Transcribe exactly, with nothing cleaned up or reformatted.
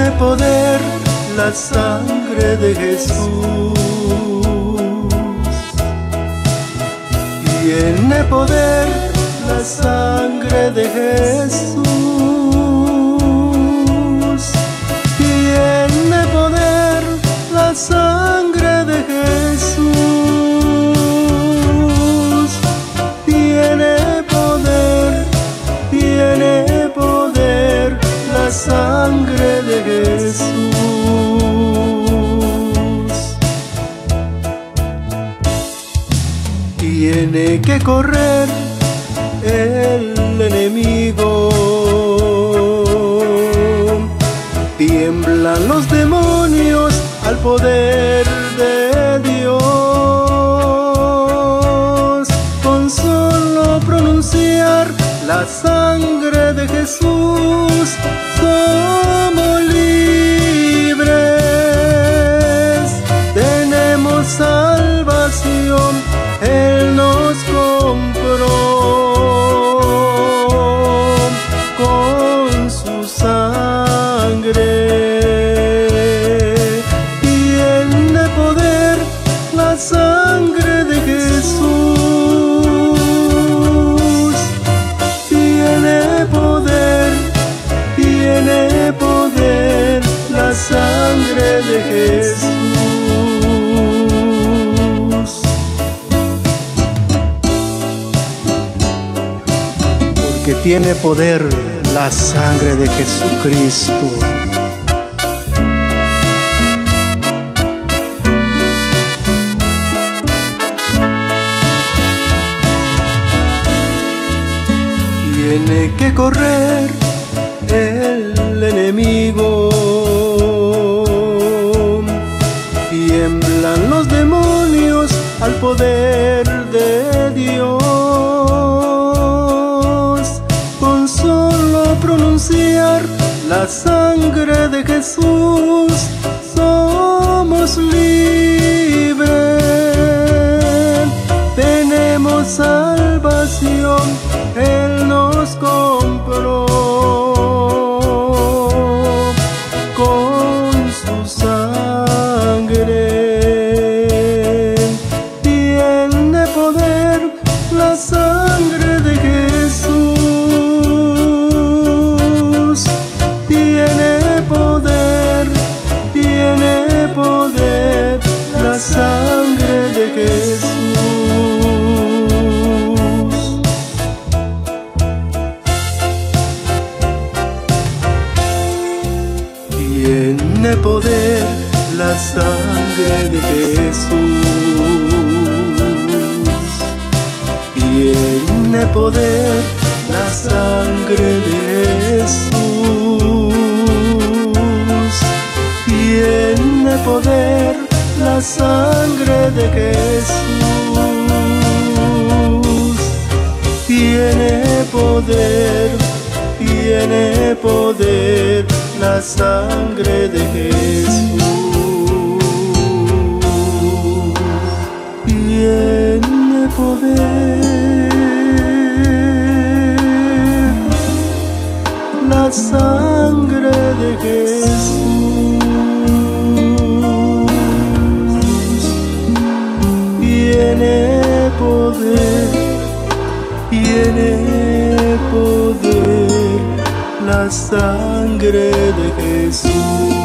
Tiene poder la sangre de Jesús. Tiene poder la sangre de Jesús. Tiene poder la sangre de Jesús. Tiene poder, tiene poder la sangre de Jesús. Tiene que correr el enemigo, tiemblan los demonios al poder de Dios. Con solo pronunciar la sangre de Jesús, somos libres, tenemos salvación. Él nos compró con su sangre. Tiene poder la sangre de Jesús. Tiene poder, tiene poder la sangre de Jesús. Que tiene poder la sangre de Jesucristo. Tiene que correr el enemigo, tiemblan los demonios al poder de Dios. Pronunciar la sangre de Jesús, somos libres, tenemos salvación. Él nos compró con su sangre. Tiene poder la sangre de Jesús. La sangre de Jesús. Tiene poder la sangre de Jesús. Tiene poder la sangre de Jesús. Tiene poder la sangre de Jesús. Tiene poder, tiene poder la sangre de Jesús. Tiene poder la sangre de Jesús. Tiene poder, tiene poder la sangre de Jesús.